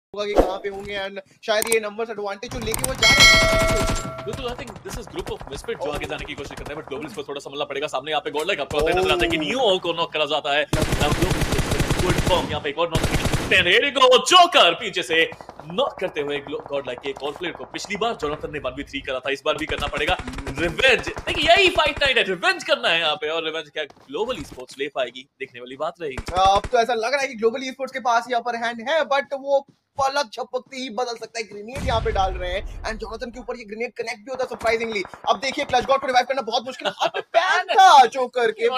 होगा कि कहाँ पे होंगे एंड शायद ये नंबर्स एडवांटेज जो लेके वो जा रहे हैं। बिल्कुल, I think this is group of misfit जो आगे जाने की कोशिश करते हैं, बट ग्लोबल्स को थोड़ा संभलना पड़ेगा। सामने यहाँ पे गॉडलाइक आपको नजर आता है कि न्यू को नॉक करा जाता है। गुड फॉर्म यहाँ पे एक और नॉक जोकर पीछे से नॉक करते हुए गॉडलाइक के एक और प्लेयर को। पिछली बार जोनाथन ने 1v3 करा था, इस बार भी करना पड़ेगा रिवेंज। देखिए यही फाइट नाइट है, रिवेंज करना है यहाँ पे, और रिवेंज क्या ग्लोबल ई-स्पोर्ट्स ले पाएगी, देखने वाली बात रहेगी। अब तो ऐसा लग रहा है कि ग्लोबल ई-स्पोर्ट्स के पास ही अपर हैंड है, बट वो पलक झपकते ही बदल सकता है। ग्रेनेड यहाँ पे डाल रहे हैं एंड जोनाथन के ऊपर ये ग्रेनेड कनेक्ट भी होता है सरप्राइजिंगली। अब देखिए क्लच गॉड को रिवाइव करना बहुत मुश्किल है। अब पैन था जोकर के,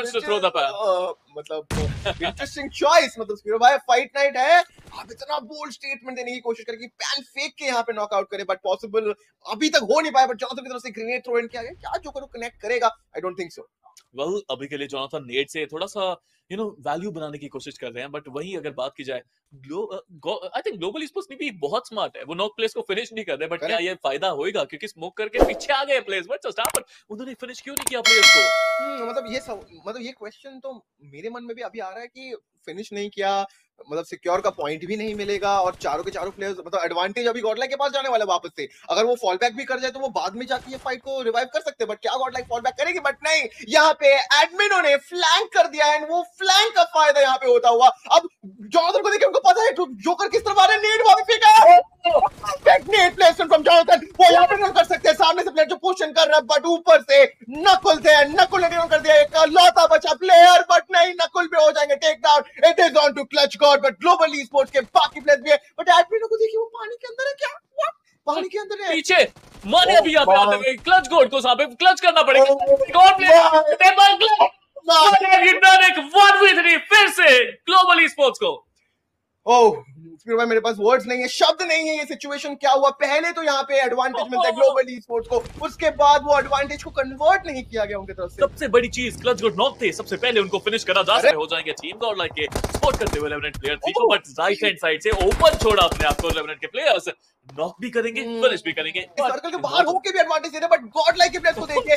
मतलब इंटरेस्टिंग चॉइस। मतलब भाई फाइट नाइट है, आप इतना बोल्ड स्टेटमेंट देने की कोशिश करें कि पैन फेंक के यहाँ पे नॉकआउट करे, बट पॉसिबल अभी तक हो नहीं पाया। बट जोनाथन की तरफ से ग्रेनेड थ्रो इन किया गया, क्या जोकर को कनेक्ट करेगा? I don't think so. Well अभी के लिए जोनाथन नेट से थोड़ा सा वैल्यू बनाने की कोशिश कर रहे हैं, बट वहीं अगर बात की जाए आई थिंक ग्लोबल ई-स्पोर्ट्स भी बहुत स्मार्ट है। वो नॉक प्लेस को फिनिश नहीं कर रहे, बट क्या ये फायदा होएगा? क्योंकि स्मोक करके पीछे आ गए प्लेयर्स, बट जस्ट पर उन्होंने फिनिश क्यों नहीं किया प्लेयर्स को? मतलब ये क्वेश्चन तो मेरे मन में भी अभी आ रहा है कि फिनिश नहीं किया, मतलब सिक्योर का पॉइंट भी नहीं मिलेगा और चारों के चारों प्लेयर्स, मतलब एडवांटेज अभी गॉडलाइक के पास जाने वाला वापस से। अगर वो फॉल बैक भी कर जाए तो वो बाद में जाके ये फाइट को रिवाइव कर सकते हैं, बट क्या गॉडलाइक फॉल बैक करेगी? बट नहीं, यहाँ पे एडमिनों ने फ्लैंक कर दिया एंड वो फ्लैंक का फायदा यहाँ पे होता हुआ। अब जोनाथन को देखिए, उनको पता है जोकर किस तरफ आ रहे हैं। नेट वहां पे फेंका है, नेट प्लेसमेंट फ्रॉम जोनाथन। वो यहाँ पे रन कर सकते हैं, सामने से प्लेयर जो पोजीशन कर रहा है, बट ऊपर से नकुल थे, नकुल ने कर दिया एक लौता बचा प्लेयर, बट नहीं, नकुल पे हो जाएंगे take down. It is on to clutch God, but global e-sports के बाकी प्लेयर्स भी है, बट एडमिनों को देखिए वो पानी के अंदर है। क्या व्हाट? पानी के अंदर है पीछे माने अभी यहाँ पे आते हुए क्लच गॉड को यहाँ पे क्लच करना पड़ेगा। गॉड प्लेयर टेबल क्लच एक 1v3 फिर से ग्लोबल ई-स्पोर्ट्स को। ओह फिर भाई मेरे पास वर्ड्स नहीं है, शब्द नहीं है। ये सिचुएशन क्या हुआ? पहले तो यहाँ पे एडवांटेज मिलता है ग्लोबल ई-स्पोर्ट्स को, उसके बाद वो एडवांटेज को कन्वर्ट नहीं किया गया उनकी तरफ से। सबसे बड़ी चीज क्लच गॉड नॉक थे, सबसे पहले उनको फिनिश करा जा सकते हो जाएंगे टीम गॉडलाइक के सपोर्ट करते हुए लेफ्ट प्लेयर 3 को, बट राइट हैंड साइड से ओपन छोड़ा अपने आप को लेफ्ट के प्लेयर्स। नॉक भी करेंगे, फिनिश भी करेंगे, सर्कल के बाहर होके भी एडवांटेज दे रहे, बट गॉडलाइक के प्लेयर्स को देखिए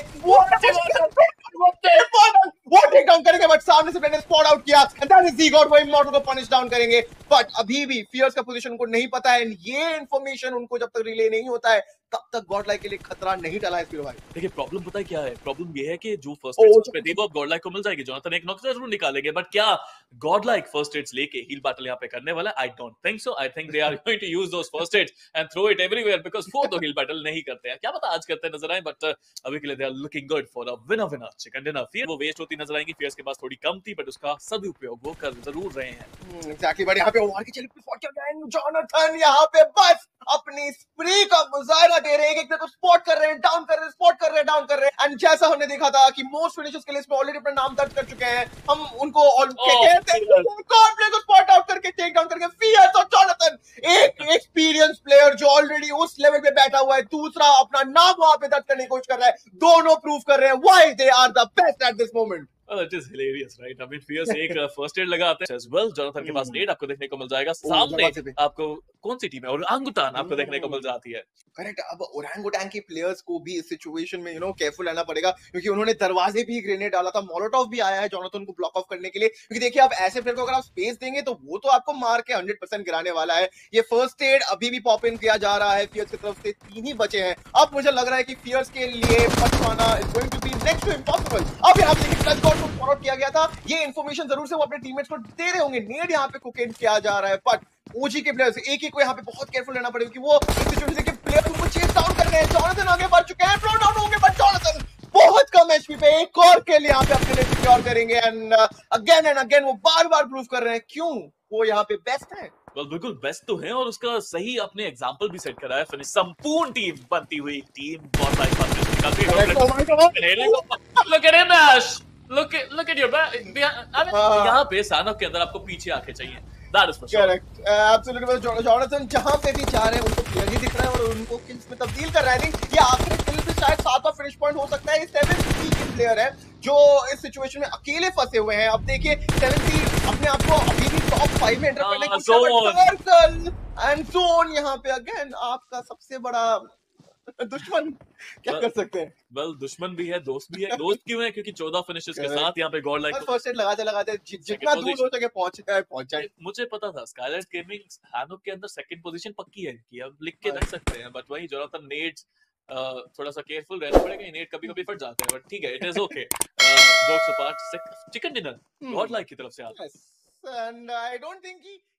वो टेक डाउन करेंगे, बट सामने से प्लेयर ने स्पॉट आउट किया एंड दैट इज Z-God। वो इमॉर्टल को पनिश डाउन करेंगे, बट अभी भी फियर्स का पोजीशन उनको नहीं पता है एंड ये इंफॉर्मेशन उनको जब तक रिले नहीं होता है तब तक गॉडलाइक के लिए खतरा नहीं टला है। फिर भाई देखिए प्रॉब्लम पता है क्या है? प्रॉब्लम ये है कि जो फर्स्ट एड्स पे थे वो अब गॉडलाइक को मिल जाएगी। जोनाथन एक नॉक जरूर निकालेंगे, बट क्या गॉडलाइक फर्स्ट एड्स लेके हील बैटल यहाँ पे करने वाला है? I don't think so. I think they are going to use those first aids and throw it everywhere, because वो तो हील बैटल नहीं करते हैं। क्या पता आज करते नजर आए, बट अभी के लिए they are looking good for a winner chicken dinner. फिर वो वेस्ट होती नजर आएंगी, फियर्स के पास थोड़ी कम थी, बट उसका सदुपयोग वो कर जरूर रहे हैं। एग्जैक्टली, बट यहाँ पे ओवर के चले जोनाथन यहाँ पे बस अपनी स्प्री का मुजाहरा दे रहे हैं। एक तो स्पॉट कर रहे हैं, डाउन कर रहे हैं, स्पॉट कर रहे हैं, डाउन कर रहे हैं। एंड जैसा हमने देखा था कि मोस्ट फिनिशर्स के लिस्ट में ऑलरेडी अपना नाम दर्ज कर चुके हैं, हम उनको कहते हैं कौन प्लेयर को स्पॉट आउट करके टेक डाउन करके फियर्स और जोनाथन, एक एक्सपीरियंस प्लेयर जो ऑलरेडी उस लेवल पे बैठा हुआ है, दूसरा अपना नाम वहां पे दर्ज करने की कोशिश कर रहा है। दोनों प्रूव कर रहे हैं why they are the best at this moment. Well, it is hilarious, right? I mean, Fierce एक फर्स्ट एड लगाते हैं as well. जोनाथन के पास नेट आपको देखने को मिल जाएगा। सामने आपको कौन सी टीम है? ओरंगुटान आपको देखने को मिल जाती है। करेक्ट। अब ओरंगुटान के प्लेयर्स को भी इस सिचुएशन में केयरफुल रहना पड़ेगा, क्योंकि उन्होंने दरवाजे भी ग्रेनेड डाला था, मोलोटॉव भी आया है जोनाथन को ब्लॉक ऑफ करने के लिए। क्योंकि देखिए अब ऐसे प्लेयर को अगर आप स्पेस देंगे तो वो तो आपको मार के 100% गिराने वाला है। ये फर्स्ट एड अभी भी पॉप इन किया जा रहा है, फियर्स की तरफ से 3 ही बचे हैं। अब मुझे लग रहा है कि फियर्स के लिए बच पाना is going to be next to impossible. अब यहाँ पे क्लच गॉड को फॉरवर्ड किया गया था, ये इन्फॉर्मेशन जरूर से वो अपने टीममेट्स को दे रहे होंगे। नेड यहाँ पे कुक इन किया जा रहा है, बट ओजी के प्लेयर्स एक को यहाँ पे बहुत केयरफुल रहना पड़ेगा कि वो इस सिचुएशन के प्लेयर उनको चेस डाउन कर रहे हैं। जोनाथन आगे बढ़ चुके हैं, थ्रो डाउन होंगे, बट जोनाथन बहुत कम एचपी पे एक और के लिए यहाँ पे अपने लिए सिक्योर करेंगे एंड अगेन वो बार-बार प्रूव कर रहे हैं क्यों वो यहाँ पे बेस्ट है। well, बिल्कुल बेस्ट तो है और उसका सही अपने एग्जांपल भी सेट करा है। फिनिश संपूर्ण टीम बनती हुई टीम गॉडलाइक पास निकालती है। Look at him, Ash. Look at your back. यहाँ पे सानव के अंदर आपको पीछे आके चाहिए। That is for sure. Correct. Absolutely. Jonathan जहां पे भी जा रहे हैं उनको क्लियर ही दिख रहा है और उनको किल्स में तब्दील कर रहा है। ये आखिरी किल पे शायद 7वां फिनिश पॉइंट हो सकता है। ये 7C के प्लेयर है जो इस सिचुएशन में अकेले फंसे हुए हैं। अब देखिए 7C अपने आप को अभी भी टॉप 5 में एंटर करने की कोशिश कर रहा है। एंड जोन यहाँ पे अगेन आपका सबसे बड़ा दुश्मन क्या Well- कर सकते हैं? वेल दुश्मन भी है, दोस्त भी है। दोस्त क्यों है? क्योंकि 14 फिनिशेस के Correct. साथ यहाँ पे गॉड लाइक और फर्स्ट एड लगाते जितना दूर हो सके पहुंच जाए। मुझे पता था स्काईलाइट गेमिंग हैनोक के अंदर सेकंड पोजीशन पक्की है इनकी, अब लिख के हाँ। रख सकते हैं। बट वही जोनाथन नेट्स थोड़ा सा केयरफुल रहना पड़ेगा, नेट कभी कभी फट जाते हैं, बट ठीक है, it is okay. Jokes apart, chicken dinner Godlike की तरफ से आता है। Yes. And I don't think he